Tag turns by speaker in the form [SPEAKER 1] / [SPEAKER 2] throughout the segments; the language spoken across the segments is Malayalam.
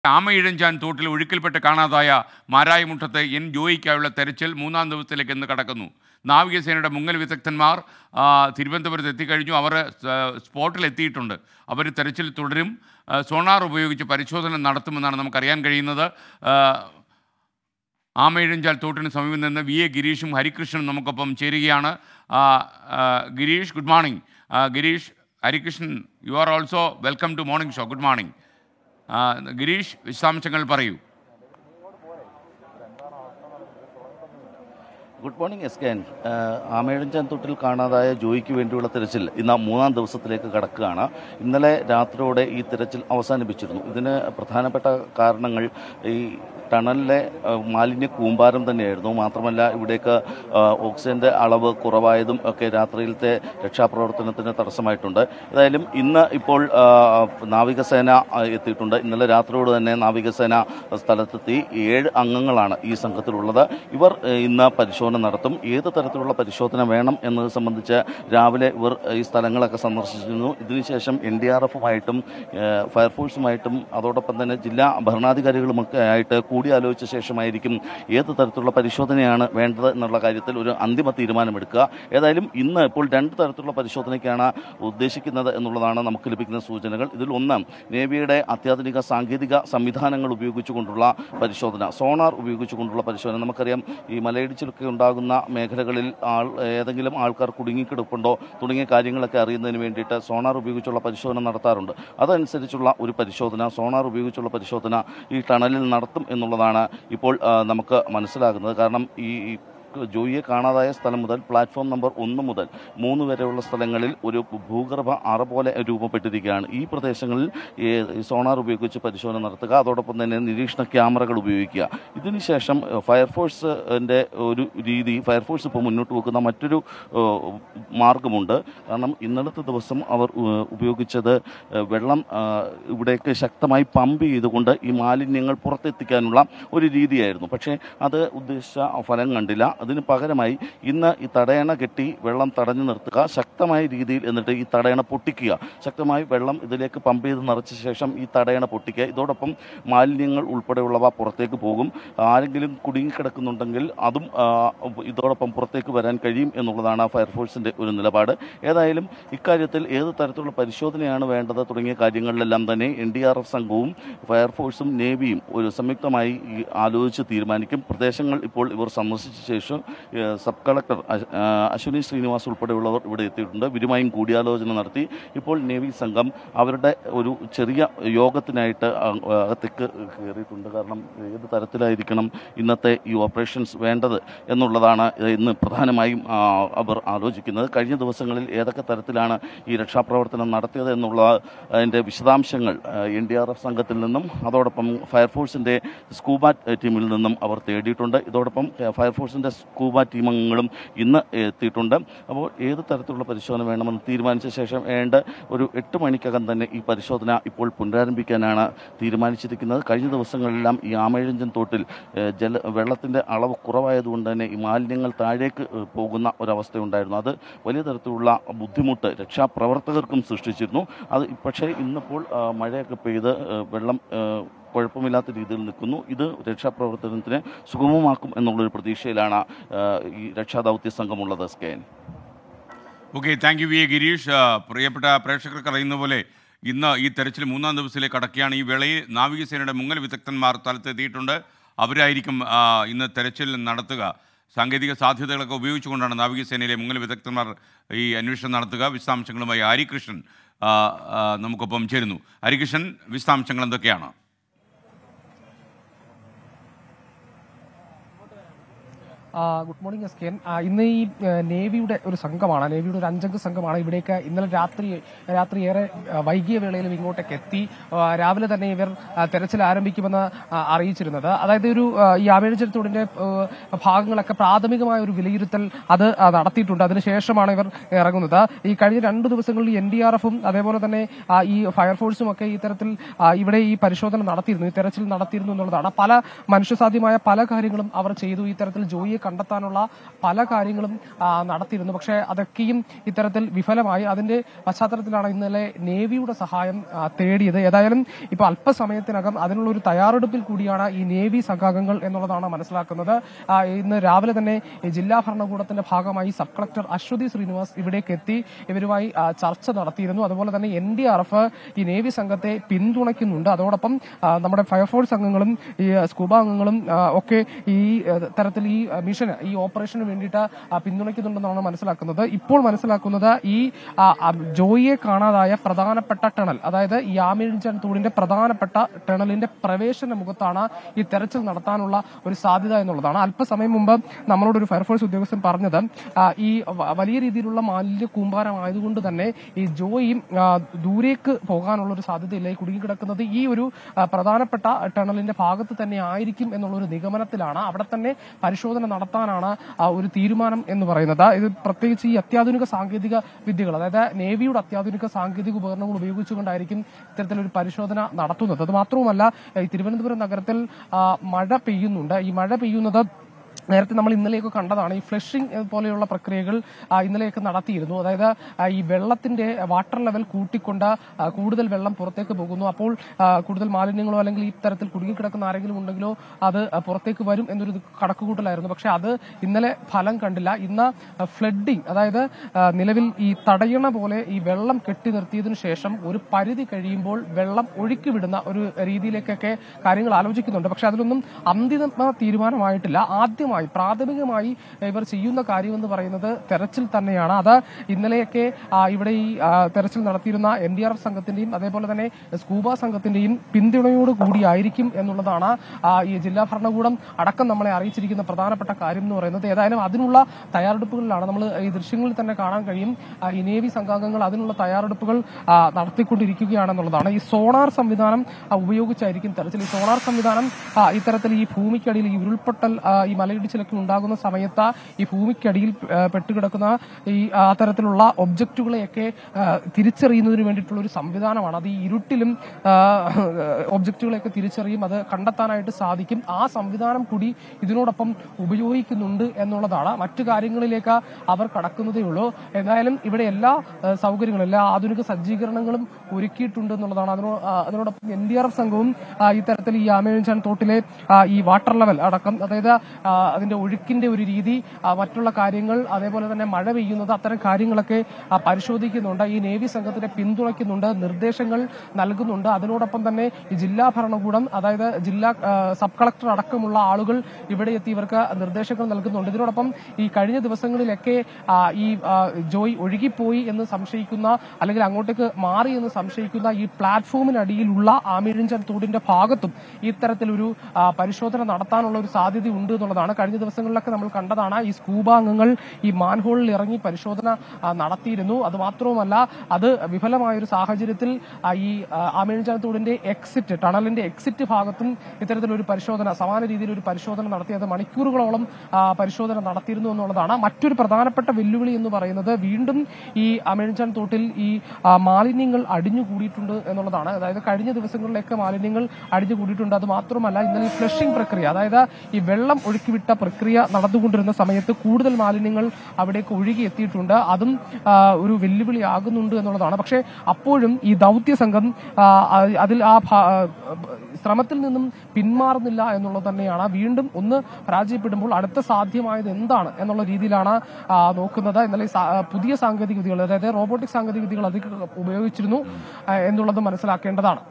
[SPEAKER 1] ആമയിഴഞ്ചാൻ തോട്ടിൽ ഒഴുക്കിൽപ്പെട്ട് കാണാതായ മാരായമുട്ടത്തെ എൻ ജോയിക്കായുള്ള തെരച്ചിൽ മൂന്നാം ദിവസത്തിലേക്ക് ഇന്ന് കടക്കുന്നു. നാവികസേനയുടെ മുങ്ങൽ വിദഗ്ധന്മാർ തിരുവനന്തപുരത്ത് എത്തിക്കഴിഞ്ഞു. അവർ സ്പോട്ടിലെത്തിയിട്ടുണ്ട്. അവർ തെരച്ചിൽ തുടരും. സോണാർ ഉപയോഗിച്ച് പരിശോധന നടത്തുമെന്നാണ് നമുക്കറിയാൻ കഴിയുന്നത്. ആമയിഴഞ്ചാൽ തോട്ടിന് സമീപം നിന്ന് വി എ ഗിരീഷും ഹരികൃഷ്ണനും നമുക്കൊപ്പം ചേരുകയാണ്. Girish, good morning. Girish, Harikrishnan, you are also welcome to morning show. Good morning. Girish, വിശദാംശങ്ങൾ പറയൂ.
[SPEAKER 2] Good morning S K N. Amayizhanjan തോട്ടിൽ കാണാതായ ജോയിക്ക് വേണ്ടിയുള്ള തിരച്ചിൽ ഇന്ന് മൂന്നാം ദിവസത്തിലേക്ക് കടക്കുകയാണ്. ഇന്നലെ രാത്രിയോടെ ഈ തിരച്ചിൽ അവസാനിപ്പിച്ചിരുന്നു. ഇതിന് പ്രധാനപ്പെട്ട കാരണങ്ങൾ ഈ ടണലിലെ മാലിന്യ കൂമ്പാരം തന്നെയായിരുന്നു. മാത്രമല്ല ഇവിടേക്ക് ഓക്സിജൻ്റെ അളവ് കുറവായതും ഒക്കെ രാത്രിയിലത്തെ രക്ഷാപ്രവർത്തനത്തിന് തടസ്സമായിട്ടുണ്ട്. ഏതായാലും ഇന്ന് ഇപ്പോൾ നാവികസേന എത്തിയിട്ടുണ്ട്. ഇന്നലെ രാത്രിയോട് തന്നെ നാവികസേന സ്ഥലത്തെത്തി. 7 അംഗങ്ങളാണ് ഈ സംഘത്തിലുള്ളത്. ഇവർ ഇന്ന് പരിശോധന നടത്തും. ഏത് തരത്തിലുള്ള പരിശോധന വേണം എന്നത് സംബന്ധിച്ച് രാവിലെ ഇവർ ഈ സ്ഥലങ്ങളൊക്കെ സന്ദർശിച്ചിരുന്നു. ഇതിനുശേഷം NDRF-ഉമായിട്ടും ഫയർഫോഴ്സുമായിട്ടും അതോടൊപ്പം തന്നെ ജില്ലാ ഭരണാധികാരികളുമൊക്കെ ആയിട്ട് കൂടിയാലോചിച്ച ശേഷമായിരിക്കും ഏത് തരത്തിലുള്ള പരിശോധനയാണ് വേണ്ടത് എന്നുള്ള കാര്യത്തിൽ ഒരു അന്തിമ തീരുമാനമെടുക്കുക. ഏതായാലും ഇന്ന് ഇപ്പോൾ 2 തരത്തിലുള്ള പരിശോധനയ്ക്കാണ് ഉദ്ദേശിക്കുന്നത് എന്നുള്ളതാണ് നമുക്ക് ലഭിക്കുന്ന സൂചനകൾ. ഇതിൽ ഒന്ന് നേവിയുടെ അത്യാധുനിക സാങ്കേതിക സംവിധാനങ്ങൾ ഉപയോഗിച്ചുകൊണ്ടുള്ള പരിശോധന, സോണാർ ഉപയോഗിച്ചുകൊണ്ടുള്ള പരിശോധന. നമുക്കറിയാം ഈ മലയിടിച്ചിലൊക്കെ ഉണ്ടാകുന്ന മേഖലകളിൽ ഏതെങ്കിലും ആൾക്കാർ കുടുങ്ങിക്കിടപ്പുണ്ടോ തുടങ്ങിയ കാര്യങ്ങളൊക്കെ അറിയുന്നതിന് വേണ്ടിയിട്ട് സോണാർ ഉപയോഗിച്ചുള്ള പരിശോധന നടത്താറുണ്ട്. അതനുസരിച്ചുള്ള ഒരു പരിശോധന, സോണാർ ഉപയോഗിച്ചുള്ള പരിശോധന ഈ ടണലിൽ നടത്തും എന്നുള്ളതാണ് ഇപ്പോൾ നമുക്ക് മനസ്സിലാകുന്നത്. കാരണം ഈ ജോയിയെ കാണാതായ സ്ഥലം മുതൽ പ്ലാറ്റ്ഫോം നമ്പർ 1 മുതൽ 3 വരെയുള്ള സ്ഥലങ്ങളിൽ ഒരു ഭൂഗർഭ അറ പോലെ രൂപപ്പെട്ടിരിക്കുകയാണ്. ഈ പ്രദേശങ്ങളിൽ സോണാർ ഉപയോഗിച്ച് പരിശോധന നടത്തുക, അതോടൊപ്പം തന്നെ നിരീക്ഷണ ക്യാമറകൾ ഉപയോഗിക്കുക. ഇതിനുശേഷം ഫയർഫോഴ്സിൻ്റെ ഒരു രീതി, ഫയർഫോഴ്സ് ഇപ്പോൾ മുന്നോട്ട് വെക്കുന്ന മറ്റൊരു മാർഗമുണ്ട്. കാരണം ഇന്നലത്തെ ദിവസം അവർ ഉപയോഗിച്ചത് വെള്ളം ഇവിടേക്ക് ശക്തമായി പമ്പ് ചെയ്തുകൊണ്ട് ഈ മാലിന്യങ്ങൾ പുറത്തെത്തിക്കാനുള്ള ഒരു രീതിയായിരുന്നു. പക്ഷേ അത് ഉദ്ദേശിച്ച ഫലം കണ്ടില്ല. അതിന് പകരമായി ഇന്ന് ഈ തടയണ കെട്ടി വെള്ളം തടഞ്ഞു നിർത്തുക, ശക്തമായ രീതിയിൽ എന്നിട്ട് ഈ തടയണ പൊട്ടിക്കുക, ശക്തമായി വെള്ളം ഇതിലേക്ക് പമ്പ് ചെയ്ത് നിറച്ച ശേഷം ഈ തടയണ പൊട്ടിക്കുക. ഇതോടൊപ്പം മാലിന്യങ്ങൾ ഉൾപ്പെടെയുള്ളവ പുറത്തേക്ക് പോകും. ആരെങ്കിലും കുടുങ്ങിക്കിടക്കുന്നുണ്ടെങ്കിൽ അതും ഇതോടൊപ്പം പുറത്തേക്ക് വരാൻ കഴിയും എന്നുള്ളതാണ് ഫയർഫോഴ്സിൻ്റെ ഒരു നിലപാട്. ഏതായാലും ഇക്കാര്യത്തിൽ ഏത് തരത്തിലുള്ള പരിശോധനയാണ് വേണ്ടത് തുടങ്ങിയ കാര്യങ്ങളിലെല്ലാം തന്നെ NDRF സംഘവും ഫയർഫോഴ്സും നേവിയും ഒരു സംയുക്തമായി ആലോചിച്ച് തീരുമാനിക്കും. പ്രദേശങ്ങൾ ഇപ്പോൾ ഇവർ സന്ദർശിച്ച ശേഷം സബ് കളക്ടർ അശ്വിനി ശ്രീനിവാസ് ഉൾപ്പെടെയുള്ളവർ ഇവിടെ എത്തിയിട്ടുണ്ട്. ഇവരുമായും കൂടിയാലോചന നടത്തി. ഇപ്പോൾ നേവി സംഘം അവരുടെ ഒരു ചെറിയ യോഗത്തിനായിട്ട് അകത്തേക്ക് കയറിയിട്ടുണ്ട്. കാരണം ഏത് തരത്തിലായിരിക്കണം ഇന്നത്തെ ഈ ഓപ്പറേഷൻസ് വേണ്ടത് എന്നുള്ളതാണ് ഇന്ന് പ്രധാനമായും അവർ ആലോചിക്കുന്നത്. കഴിഞ്ഞ ദിവസങ്ങളിൽ ഏതൊക്കെ തരത്തിലാണ് ഈ രക്ഷാപ്രവർത്തനം നടത്തിയത് എന്നുള്ള അതിൻ്റെ വിശദാംശങ്ങൾ NDRF സംഘത്തിൽ നിന്നും അതോടൊപ്പം ഫയർഫോഴ്സിൻ്റെ സ്കൂബ ടീമിൽ നിന്നും അവർ തേടിയിട്ടുണ്ട്. ഇതോടൊപ്പം ഫയർഫോഴ്സിൻ്റെ സ്കൂബ ടീമംഗങ്ങളും ഇന്ന് എത്തിയിട്ടുണ്ട്. അപ്പോൾ ഏത് തരത്തിലുള്ള പരിശോധന വേണമെന്ന് തീരുമാനിച്ച ശേഷം ഒരു 8 മണിക്കകം തന്നെ ഈ പരിശോധന ഇപ്പോൾ പുനരാരംഭിക്കാനാണ് തീരുമാനിച്ചിരിക്കുന്നത്. കഴിഞ്ഞ ദിവസങ്ങളിലെല്ലാം ഈ ആമയിഴഞ്ചൻ തോട്ടിൽ വെള്ളത്തിൻ്റെ അളവ് കുറവായതുകൊണ്ട് തന്നെ ഈ മാലിന്യങ്ങൾ താഴേക്ക് പോകുന്ന ഒരവസ്ഥയുണ്ടായിരുന്നു. അത് വലിയ തരത്തിലുള്ള ബുദ്ധിമുട്ട് രക്ഷാപ്രവർത്തകർക്കും സൃഷ്ടിച്ചിരുന്നു. പക്ഷേ ഇന്നിപ്പോൾ മഴയൊക്കെ പെയ്ത് വെള്ളം കുഴപ്പമില്ലാത്ത രീതിയിൽ നിൽക്കുന്നു. ഇത് രക്ഷാപ്രവർത്തനത്തിന് സുഗമമാക്കും എന്നുള്ളൊരു പ്രതീക്ഷയിലാണ് ഈ രക്ഷാദൗത്യ സംഘമുള്ളത്. സ്കേൻ.
[SPEAKER 1] Okay, thank you V A Girish. പ്രിയപ്പെട്ട പ്രേക്ഷകർക്ക് അറിയുന്ന പോലെ ഇന്ന് ഈ തെരച്ചിൽ മൂന്നാം ദിവസത്തിലേക്ക് കടക്കുകയാണ്. ഈ വേളയിൽ നാവികസേനയുടെ മുങ്ങൽ വിദഗ്ധന്മാർ സ്ഥലത്തെത്തിയിട്ടുണ്ട്. അവരായിരിക്കും ഇന്ന് തെരച്ചിൽ നടത്തുക. സാങ്കേതിക സാധ്യതകളൊക്കെ ഉപയോഗിച്ചുകൊണ്ടാണ് നാവികസേനയിലെ മുങ്ങൽ വിദഗ്ധന്മാർ ഈ അന്വേഷണം നടത്തുക. വിശദാംശങ്ങളുമായി ഹരികൃഷ്ണൻ നമുക്കൊപ്പം ചേരുന്നു. ഹരികൃഷ്ണൻ, വിശദാംശങ്ങൾ എന്തൊക്കെയാണ്?
[SPEAKER 3] Good morning S K N. ഇന്ന് ഈ നേവിയുടെ ഒരു സംഘമാണ്, നേവിയുടെ ഒരു 5 അംഗ സംഘമാണ് ഇവിടേക്ക് ഇന്നലെ രാത്രി ഏറെ വൈകിയ വേളയിലും ഇങ്ങോട്ടേക്ക് എത്തി. രാവിലെ തന്നെ ഇവർ തെരച്ചിൽ ആരംഭിക്കുമെന്ന് അറിയിച്ചിരുന്നത്. അതായത് ഈ ആമയിഴഞ്ചൻ തോടിന്റെ ഭാഗങ്ങളൊക്കെ പ്രാഥമികമായ ഒരു വിലയിരുത്തൽ അത് നടത്തിയിട്ടുണ്ട്. അതിനുശേഷമാണ് ഇവർ ഇറങ്ങുന്നത്. ഈ കഴിഞ്ഞ 2 ദിവസങ്ങളിൽ NDRF-ഉം അതേപോലെ തന്നെ ഈ ഫയർഫോഴ്സും ഒക്കെ ഇത്തരത്തിൽ ഇവിടെ ഈ പരിശോധന നടത്തിയിരുന്നു, ഈ തെരച്ചിൽ നടത്തിയിരുന്നു എന്നുള്ളതാണ്. പല മനുഷ്യസാധ്യമായ പല കാര്യങ്ങളും അവർ ചെയ്തു. ഈ തരത്തിൽ ജോയിയെ കണ്ടെത്താനുള്ള പല കാര്യങ്ങളും നടത്തിയിരുന്നു. പക്ഷേ അതൊക്കെയും ഇത്തരത്തിൽ വിഫലമായി. അതിന്റെ പശ്ചാത്തലത്തിലാണ് ഇന്നലെ നേവിയുടെ സഹായം തേടിയത്. ഏതായാലും ഇപ്പോൾ അല്പസമയത്തിനകം അതിനുള്ള ഒരു തയ്യാറെടുപ്പിൽ കൂടിയാണ് ഈ നേവി സംഘാംഗങ്ങൾ എന്നുള്ളതാണ് മനസ്സിലാക്കുന്നത്. ഇന്ന് രാവിലെ തന്നെ ജില്ലാ ഭരണകൂടത്തിന്റെ ഭാഗമായി സബ് കളക്ടർ അശ്വതി ശ്രീനിവാസ് ഇവിടേക്ക് എത്തി ഇവരുമായി ചർച്ച നടത്തിയിരുന്നു. അതുപോലെ തന്നെ NDRF ഈ നേവി സംഘത്തെ പിന്തുണയ്ക്കുന്നുണ്ട്. അതോടൊപ്പം നമ്മുടെ ഫയർഫോഴ്സ് അംഗങ്ങളും ഈ സ്കൂബ അംഗങ്ങളും ഒക്കെ ഈ തരത്തിൽ ഈ മിഷന് ഈ ഓപ്പറേഷന് വേണ്ടിയിട്ട് പിന്തുണയ്ക്കുന്നുണ്ടെന്നാണ് മനസ്സിലാക്കുന്നത്. ഇപ്പോൾ മനസ്സിലാക്കുന്നത് ഈ ജോയിയെ കാണാതായ പ്രധാനപ്പെട്ട ടണൽ, അതായത് ഈ ആമിഴിഞ്ചാൻ തോടിന്റെ പ്രധാനപ്പെട്ട ടണലിന്റെ പ്രവേശന മുഖത്താണ് ഈ തെരച്ചിൽ നടത്താനുള്ള ഒരു സാധ്യത എന്നുള്ളതാണ്. അല്പസമയം മുമ്പ് നമ്മളോടൊരു ഫയർഫോഴ്സ് ഉദ്യോഗസ്ഥൻ പറഞ്ഞത് ഈ വലിയ രീതിയിലുള്ള മാലിന്യ കൂമ്പാരമായതുകൊണ്ട് തന്നെ ഈ ജോയി ദൂരേക്ക് പോകാനുള്ള ഒരു സാധ്യതയില്ല. ഈ കുടുങ്ങിക്കിടക്കുന്നത് ഈ ഒരു പ്രധാനപ്പെട്ട ടണലിന്റെ ഭാഗത്ത് തന്നെ ആയിരിക്കും എന്നുള്ളൊരു നിഗമനത്തിലാണ്. അവിടെ തന്നെ പരിശോധന നടത്താനാണ് ഒരു തീരുമാനം എന്ന് പറയുന്നത്. ഇത് പ്രത്യേകിച്ച് ഈ അത്യാധുനിക സാങ്കേതിക വിദ്യകൾ, അതായത് നേവിയുടെ അത്യാധുനിക സാങ്കേതിക ഉപകരണങ്ങൾ ഉപയോഗിച്ചുകൊണ്ടായിരിക്കും ഇത്തരത്തിലൊരു പരിശോധന നടത്തുന്നത്. അത് മാത്രവുമല്ല, ഈ തിരുവനന്തപുരം നഗരത്തിൽ മഴ പെയ്യുന്നുണ്ട്. ഈ മഴ പെയ്യുന്നത് നേരത്തെ നമ്മൾ ഇന്നലെയൊക്കെ കണ്ടതാണ്. ഈ ഫ്ലഷിംഗ് പോലെയുള്ള പ്രക്രിയകൾ ഇന്നലെയൊക്കെ നടത്തിയിരുന്നു. അതായത് ഈ വെള്ളത്തിന്റെ വാട്ടർ ലെവൽ കൂട്ടിക്കൊണ്ട് കൂടുതൽ വെള്ളം പുറത്തേക്ക് പോകുന്നു. അപ്പോൾ കൂടുതൽ മാലിന്യങ്ങളോ അല്ലെങ്കിൽ ഈ തരത്തിൽ കുടുങ്ങിക്കിടക്കുന്ന ആരെങ്കിലും ഉണ്ടെങ്കിലോ അത് പുറത്തേക്ക് വരും എന്നൊരു കണക്കുകൂട്ടലായിരുന്നു. പക്ഷെ അത് ഇന്നലെ ഫലം കണ്ടില്ല. ഇന്ന് ഫ്ലഡിംഗ്, അതായത് നിലവിൽ ഈ തടയണ പോലെ ഈ വെള്ളം കെട്ടി നിർത്തിയതിനു ശേഷം ഒരു പരിധി കഴിയുമ്പോൾ വെള്ളം ഒഴുക്കിവിടുന്ന ഒരു രീതിയിലേക്കൊക്കെ കാര്യങ്ങൾ ആലോചിക്കുന്നുണ്ട്. പക്ഷെ അതിലൊന്നും അന്തിമ തീരുമാനമായിട്ടില്ല. പ്രാഥമികമായി ഇവർ ചെയ്യുന്ന കാര്യമെന്ന് പറയുന്നത് തെരച്ചിൽ തന്നെയാണ്. അത് ഇന്നലെയൊക്കെ ഇവിടെ ഈ തെരച്ചിൽ നടത്തിയിരുന്ന NDRF സംഘത്തിന്റെയും അതേപോലെ തന്നെ സ്കൂബ സംഘത്തിന്റെയും പിന്തുണയോട് കൂടിയായിരിക്കും എന്നുള്ളതാണ് ഈ ജില്ലാ ഭരണകൂടം അടക്കം നമ്മളെ അറിയിച്ചിരിക്കുന്ന പ്രധാനപ്പെട്ട കാര്യം എന്ന് പറയുന്നത്. ഏതായാലും അതിനുള്ള തയ്യാറെടുപ്പുകളിലാണ്. നമ്മൾ ഈ ദൃശ്യങ്ങളിൽ തന്നെ കാണാൻ കഴിയും. ഈ നേവി സംഘാംഗങ്ങൾ അതിനുള്ള തയ്യാറെടുപ്പുകൾ നടത്തിക്കൊണ്ടിരിക്കുകയാണെന്നുള്ളതാണ്. ഈ സോണാർ സംവിധാനം ഉപയോഗിച്ചായിരിക്കും തെരച്ചിൽ. ഈ സോണാർ സംവിധാനം ഇത്തരത്തിൽ ഈ ഭൂമിക്കടിയിൽ ഈ ഉരുൾപൊട്ടൽ ഈ മലയിടിച്ചിലൊക്കെ ഉണ്ടാകുന്ന സമയത്ത് ഈ ഭൂമിക്കടിയിൽ പെട്ടുകിടക്കുന്ന ഈ അത്തരത്തിലുള്ള ഒബ്ജക്റ്റുകളെയൊക്കെ തിരിച്ചറിയുന്നതിന് വേണ്ടിയിട്ടുള്ള ഒരു സംവിധാനമാണ്. അത് ഈ ഇരുട്ടിലും ഒബ്ജക്റ്റുകളെയൊക്കെ തിരിച്ചറിയും, അത് കണ്ടെത്താനായിട്ട് സാധിക്കും. ആ സംവിധാനം കൂടി ഇതിനോടൊപ്പം ഉപയോഗിക്കുന്നുണ്ട് എന്നുള്ളതാണ്. മറ്റു കാര്യങ്ങളിലേക്ക് അവർ കടക്കുന്നതേ ഉള്ളൂ. എന്തായാലും ഇവിടെ എല്ലാ സൗകര്യങ്ങളും, എല്ലാ ആധുനിക സജ്ജീകരണങ്ങളും ഒരുക്കിയിട്ടുണ്ട് എന്നുള്ളതാണ്. അതിനോടൊപ്പം NDRF സംഘവും ഇത്തരത്തിൽ ഈ ആമേഴിഞ്ചാൻ തോട്ടിലെ ഈ വാട്ടർ ലെവൽ അടക്കം, അതായത് അതിന്റെ ഒഴുക്കിന്റെ ഒരു രീതി, മറ്റുള്ള കാര്യങ്ങൾ, അതേപോലെ തന്നെ മഴ പെയ്യുന്നത്, അത്തരം കാര്യങ്ങളൊക്കെ പരിശോധിക്കുന്നുണ്ട്. ഈ നേവി സംഘത്തിനെ പിന്തുണയ്ക്കുന്നുണ്ട്, നിർദ്ദേശങ്ങൾ നൽകുന്നുണ്ട്. അതിനോടൊപ്പം തന്നെ ഈ ജില്ലാ ഭരണകൂടം, അതായത് ജില്ലാ സബ് കളക്ടർ അടക്കമുള്ള ആളുകൾ ഇവിടെ എത്തി ഇവർക്ക് നിർദ്ദേശങ്ങൾ നൽകുന്നുണ്ട്. ഇതിനോടൊപ്പം ഈ കഴിഞ്ഞ ദിവസങ്ങളിലൊക്കെ ഈ ജോയ് ഒഴുകിപ്പോയി എന്ന് സംശയിക്കുന്ന, അല്ലെങ്കിൽ അങ്ങോട്ടേക്ക് മാറി എന്ന് സംശയിക്കുന്ന ഈ പ്ലാറ്റ്ഫോമിനടിയിലുള്ള ആമിഴിഞ്ചാൻ തോടിന്റെ ഭാഗത്തും ഇത്തരത്തിലൊരു പരിശോധന നടത്താനുള്ള ഒരു സാധ്യതയുണ്ട് എന്നുള്ളതാണ്. കഴിഞ്ഞ ദിവസങ്ങളിലൊക്കെ നമ്മൾ കണ്ടതാണ്. ഈ സ്കൂബ അംഗങ്ങൾ ഈ മാൻഹോളിൽ ഇറങ്ങി പരിശോധന നടത്തിയിരുന്നു. അതുമാത്രവുമല്ല, അത് വിഫലമായൊരു സാഹചര്യത്തിൽ ഈ ആമേഴിഞ്ചാൻ തോടിന്റെ എക്സിറ്റ്, ടണലിന്റെ എക്സിറ്റ് ഭാഗത്തും ഇത്തരത്തിലൊരു പരിശോധന, സമാന രീതിയിൽ ഒരു പരിശോധന നടത്തി. അത് മണിക്കൂറുകളോളം പരിശോധന നടത്തിയിരുന്നു എന്നുള്ളതാണ്. മറ്റൊരു പ്രധാനപ്പെട്ട വെല്ലുവിളി എന്ന് പറയുന്നത് വീണ്ടും ഈ ആമേഴിഞ്ചാൻ തോട്ടിൽ ഈ മാലിന്യങ്ങൾ അടിഞ്ഞുകൂടിയിട്ടുണ്ട് എന്നുള്ളതാണ്. അതായത് കഴിഞ്ഞ ദിവസങ്ങളിലൊക്കെ മാലിന്യങ്ങൾ അടിഞ്ഞുകൂടിയിട്ടുണ്ട്. അത് മാത്രമല്ല, ഇന്നലെ ഈ ഫ്ലഷിംഗ് പ്രക്രിയ, അതായത് ഈ വെള്ളം ഒഴുക്കിവിട്ട പ്രക്രിയ നടന്നുകൊണ്ടിരുന്ന സമയത്ത് കൂടുതൽ മാലിന്യങ്ങൾ അവിടേക്ക് ഒഴുകിയെത്തിയിട്ടുണ്ട്. അതും ഒരു വെല്ലുവിളിയാകുന്നുണ്ട് എന്നുള്ളതാണ്. പക്ഷേ അപ്പോഴും ഈ ദൌത്യ സംഘം അതിൽ ആ ശ്രമത്തിൽ നിന്നും പിന്മാറുന്നില്ല എന്നുള്ളത് തന്നെയാണ്. വീണ്ടും ഒന്ന് പരാജയപ്പെടുമ്പോൾ അടുത്ത സാധ്യമായത് എന്താണ് എന്നുള്ള രീതിയിലാണ് നോക്കുന്നത്. ഇന്നലെ പുതിയ സാങ്കേതിക വിദ്യകൾ, അതായത് റോബോട്ടിക് സാങ്കേതിക വിദ്യകൾ അധികം ഉപയോഗിച്ചിരുന്നു എന്നുള്ളത് മനസ്സിലാക്കേണ്ടതാണ്.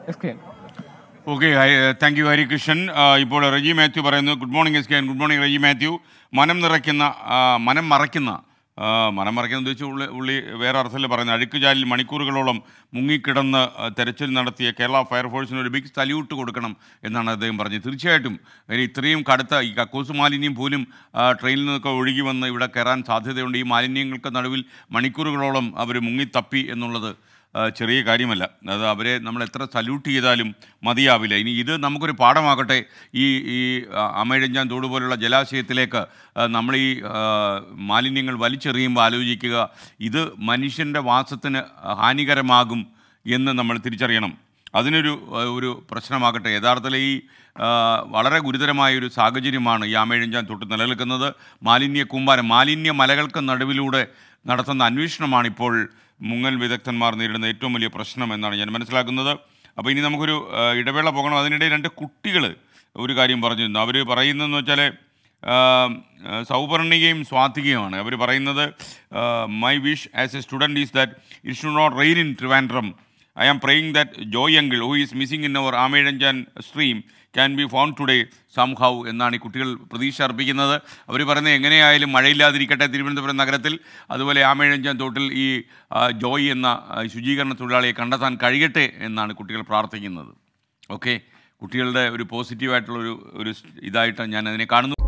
[SPEAKER 1] Okay, thank you Harikrishnan. ഇപ്പോൾ റെജി മാത്യു പറയുന്നു. Good morning SKN. Good morning Reji Mathew. മനം മറയ്ക്കുന്ന ഉദ്ദേശിച്ച് ഉള്ളി വേറെ അർത്ഥത്തിൽ പറയുന്നത്, അഴുക്കുചാലിൽ മണിക്കൂറുകളോളം മുങ്ങിക്കിടന്ന് തെരച്ചിൽ നടത്തിയ കേരള ഫയർഫോഴ്സിന് ഒരു ബിഗ് സല്യൂട്ട് കൊടുക്കണം എന്നാണ് അദ്ദേഹം പറഞ്ഞത്. തീർച്ചയായിട്ടും ഇത്രയും കടുത്ത ഈ കക്കൂസ് മാലിന്യം പോലും ട്രെയിനിൽ നിന്നൊക്കെ ഒഴുകി വന്ന് ഇവിടെ കയറാൻ സാധ്യതയുണ്ട്. ഈ മാലിന്യങ്ങൾക്ക് നടുവിൽ മണിക്കൂറുകളോളം അവർ മുങ്ങിത്തപ്പി എന്നുള്ളത് ചെറിയ കാര്യമല്ല. അത് അവരെ നമ്മൾ എത്ര സല്യൂട്ട് ചെയ്താലും മതിയാവില്ല. ഇനി ഇത് നമുക്കൊരു പാഠമാകട്ടെ. ഈ ആമേഴിഞ്ചാൻ തോട് പോലുള്ള ജലാശയത്തിലേക്ക് നമ്മൾ ഈ മാലിന്യങ്ങൾ വലിച്ചെറിയുമ്പോൾ ആലോചിക്കുക, ഇത് മനുഷ്യൻ്റെ വാസത്തിന് ഹാനികരമാകും എന്ന് നമ്മൾ തിരിച്ചറിയണം. അതിനൊരു ഒരു പ്രശ്നമാകട്ടെ. യഥാർത്ഥത്തിൽ ഈ വളരെ ഗുരുതരമായ ഒരു സാഹചര്യമാണ് ഈ ആമയിഴഞ്ചാൻ തൊട്ട് നിലനിൽക്കുന്നത്. മാലിന്യ കൂമ്പാരം, മാലിന്യ മലകൾക്ക് നടുവിലൂടെ നടത്തുന്ന അന്വേഷണമാണ് ഇപ്പോൾ മുങ്ങൽ വിദഗ്ധന്മാർ നേരിടുന്ന ഏറ്റവും വലിയ പ്രശ്നം എന്നാണ് ഞാൻ മനസ്സിലാക്കുന്നത്. അപ്പോൾ ഇനി നമുക്കൊരു ഇടവേള പോകണം. അതിനിടെ 2 കുട്ടികൾ ഒരു കാര്യം പറഞ്ഞിരുന്നു. അവർ പറയുന്നതെന്ന് വെച്ചാൽ സൗപർണികയും സ്വാതികയുമാണ്. അവർ പറയുന്നത് my wish as a student is that it should not rain in Trivandrum. I am praying that Joy uncle, who is missing in our Ameyanjan stream, can be found today somehow എന്നാണ് ഈ കുട്ടികൾ പ്രതീക്ഷ അർപ്പിക്കുന്നത്. അവർ പറയുന്നത് എങ്ങനെയായാലും മഴയില്ലാതിരിക്കട്ടെ തിരുവനന്തപുരം നഗരത്തിൽ, അതുപോലെ ആമയിഴഞ്ചാൻ തോട്ടിൽ ഈ ജോയ് എന്ന ശുചീകരണ തൊഴിലാളിയെ കണ്ടെത്താൻ കഴിയട്ടെ എന്നാണ് കുട്ടികൾ പ്രാർത്ഥിക്കുന്നത്. ഓക്കെ, കുട്ടികളുടെ ഒരു പോസിറ്റീവായിട്ടുള്ള ഒരു ഇതായിട്ട് ഞാൻ അതിനെ കാണുന്നു.